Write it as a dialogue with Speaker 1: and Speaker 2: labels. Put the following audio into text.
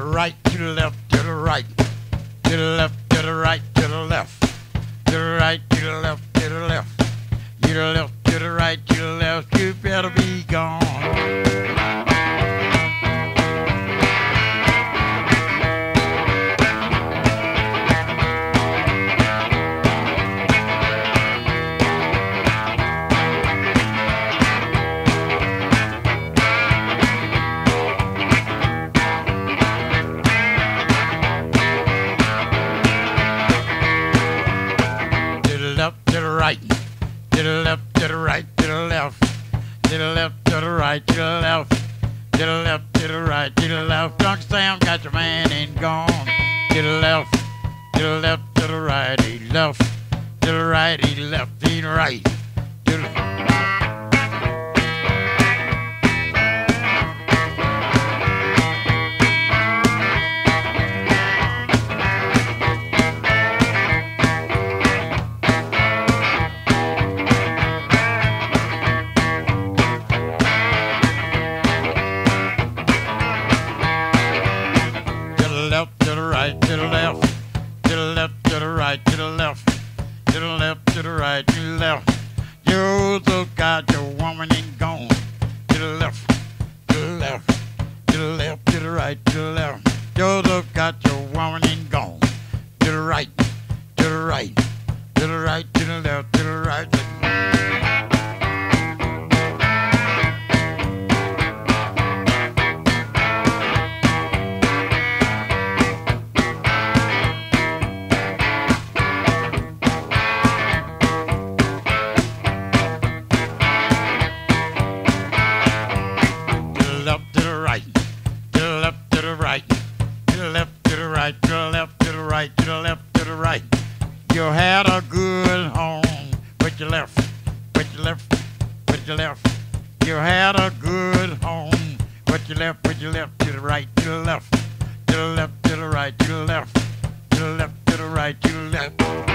Speaker 1: right, to the left, to the right, to the left, to the right, to the left, to the right, to the left, to the left, to the left, to the right, to the left. You better be gone. To the right, to the left, to the right, to the left, to the left, to the right, to the left, to the left, to the right, to the left. Drunk Sam got your man and gone. To the left, to the left, to the right, he left, to the right, he left, he right. To the left, to the right, to the left, to the left, to the right, to the left, to the left, to the right, to the left. You got your woman and gone. To the left, to the left, to the left, to the right, to the left. You got your woman and gone. To the right, to the right, to the right, to the left, to the right. Right, to the left, to the right, to the left, to the right, to the left, to the right, to the left, to the right. You had a good home, but you left, but you left, but you left. You had a good home, but you left, but you left, to the right, to the left, to the left, to the right, to the left, to the left, to the right, to the left.